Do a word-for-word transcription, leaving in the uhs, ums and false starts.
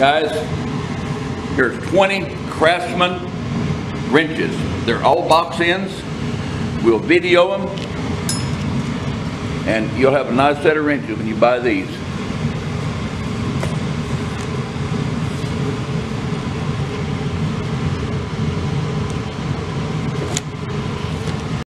Guys, here's twenty CRAFTSMAN wrenches. They're all box ends. We'll video them, and you'll have a nice set of wrenches when you buy these.